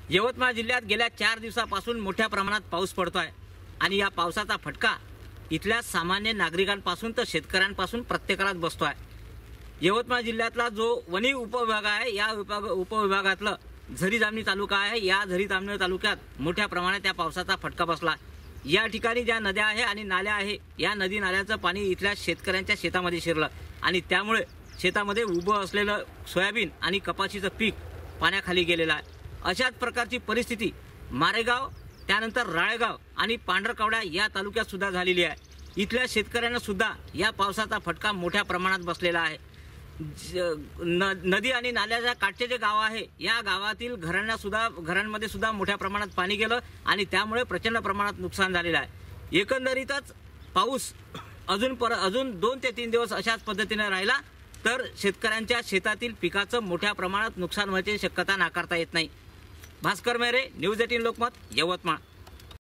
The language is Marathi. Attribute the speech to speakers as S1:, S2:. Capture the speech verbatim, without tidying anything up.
S1: यवतमाळ जिल्ह्यात गेल्या चार दिवसापासून मोठ्या प्रमाणात पाऊस पडतोय आणि या पावसाचा फटका इथल्या सामान्य नागरिकांपासून तर शेतकऱ्यांपासून प्रत्येकालाच बसतोय। यवतमाळ जिल्ह्यातला जो वनी उपविभाग आहे या विभाग उपविभागातलं झरी जामणी तालुका आहे, या झरी जामणी तालुक्यात मोठ्या प्रमाणात या पावसाचा फटका बसला। या ठिकाणी ज्या नद्या आहे आणि नाल्या आहे या नदी नाल्याचं पाणी इथल्या शेतकऱ्यांच्या शेतामध्ये शिरलं आणि त्यामुळे शेतामध्ये उभं असलेलं सोयाबीन आणि कपाशीचं पीक पाण्याखाली गेलेलं आहे। अशाच प्रकारची परिस्थिती मारेगाव त्यानंतर राळेगाव आणि पांढरकवडा या तालुक्यात सुद्धा झालेली आहे। इथल्या शेतकऱ्यांना सुद्धा या पावसाचा फटका मोठ्या प्रमाणात बसलेला आहे। नदी आणि नाल्याच्या काठचे जे गाव आहे या गावातील घरांना सुद्धा घरांमध्ये सुद्धा मोठ्या प्रमाणात पाणी गेलं आणि त्यामुळे प्रचंड प्रमाणात नुकसान झालेलं आहे। एकंदरीतच पाऊस अजून पर अजून दोन ते तीन दिवस अशाच पद्धतीने राहिला तर शेतकऱ्यांच्या शेतातील पिकाचं मोठ्या प्रमाणात नुकसान होण्याची शक्यता नाकारता येत नाही। भास्कर मेहरे, न्यूज अठरा लोकमत, यवतमाळ।